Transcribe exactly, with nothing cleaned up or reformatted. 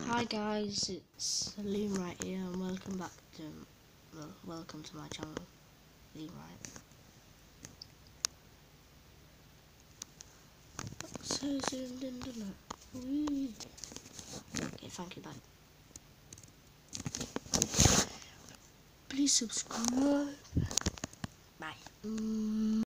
Hi guys, it's Liam right here, and welcome back to well, welcome to my channel, Liam right. So soon, didn't it? Whee. Okay, thank you. Bye. Please subscribe. Bye. Mm.